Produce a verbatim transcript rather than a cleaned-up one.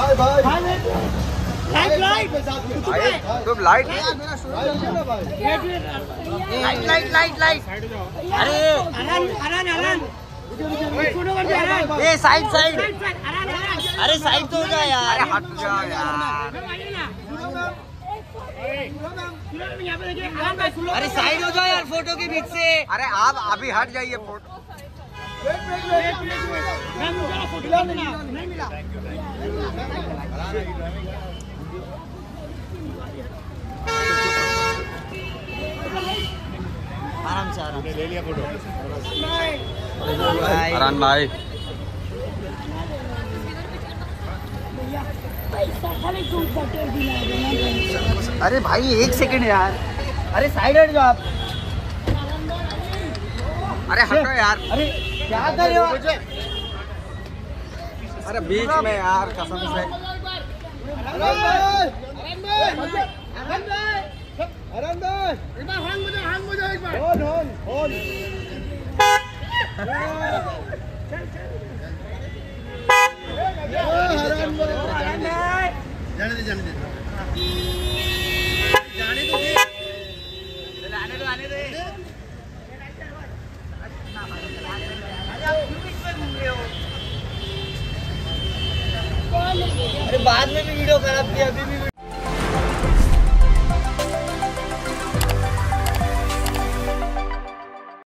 भाई भाई light light तो light light light light light अरे अरन अरन अरन ये साइड साइड अरे साइड तो हो जा यार। अरे हट जा यार। अरे साइड हो जाओ यार फोटो के बीच से। अरे आप अभी हट जाइए फोटो। आराम से आराम से ले लिया फोटो। अरन भाई अरे भाई एक सेकंड यार। अरे साइड हट जाओ आप। अरे हटो यार। अरे क्या कर रहे हो? अरे बीच में यार कसम से। जाने दे जाने दे जाने दो आने दो आने दो। अरे बाद में भी वीडियो खराब किया, अभी भी